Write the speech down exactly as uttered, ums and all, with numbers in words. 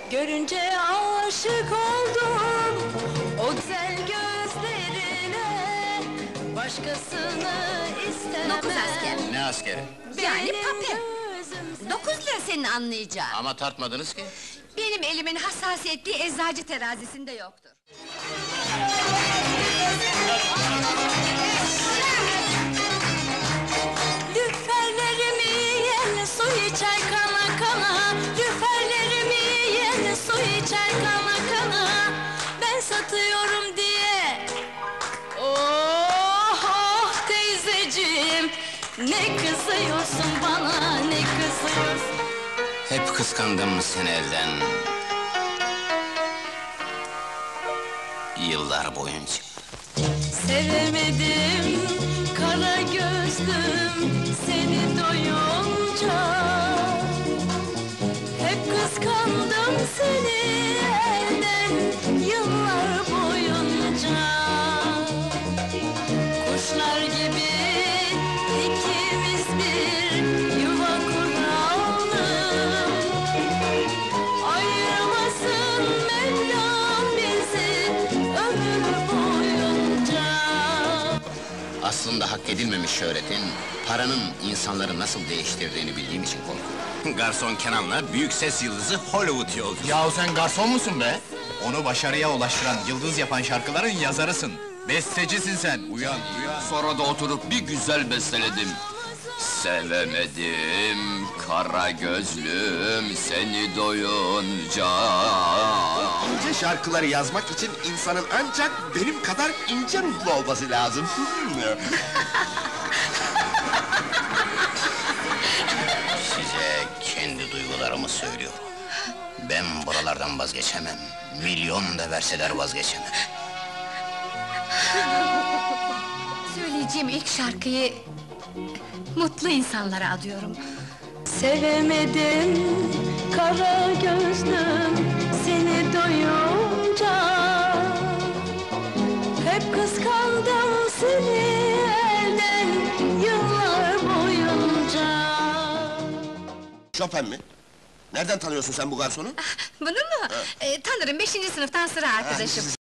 Görünce aşık oldum o güzel gözlerine, başkasını istemem. Dokuz asker. Ne askeri? Yani Benim papel. gözüm Dokuz lira senin anlayacağın. Ama tartmadınız ki. Benim elimin hassasiyetli eczacı terazisinde yoktur. Lüferlerimi yiyen su içer kana kana, lüferlerimi yiyen su içer kana kana. Ben satıyorum diye. Oh oh teyzeciğim, ne kızıyorsun bana, ne kızıyorsun? Hep kıskandım seni elden. Yıllar boyunca. Sevemedim kara gözlüm seni doyunca. Hep kıskandım seni elden yıllar boyunca. Kuşlar gibi ikimiz bir yuva kuralım. Ayırmasın Mevlam bizi ömür boyunca. Aslında hak edilmemiş şöhretin, paranın insanları nasıl değiştirdiğini bildiğim için korkuyorum. Garson Kenan'la büyük ses yıldızı Hollywood yolcusu. Yahu sen garson musun be? Onu başarıya ulaştıran, yıldız yapan şarkıların yazarısın. Bestecisin sen, uyan, uyan. Sonra da oturup bir güzel besteledim. Sevemedim kara gözlüm seni doyunca. İnce şarkıları yazmak için insanın ancak benim kadar ince ruhlu olması lazım. Size kendi duygularımı söylüyorum. Ben buralardan vazgeçemem. Milyon da verseler vazgeçemem. Söyleyeceğim ilk şarkıyı mutlu insanlara adıyorum. Sevemedim kara gözlüm seni doyunca. Hep kıskandım seni elden yıllar boyunca. Chopin mi? Nereden tanıyorsun sen bu garsonu? Bunu mu? Ee, tanırım, beşinci sınıftan sıra arkadaşım.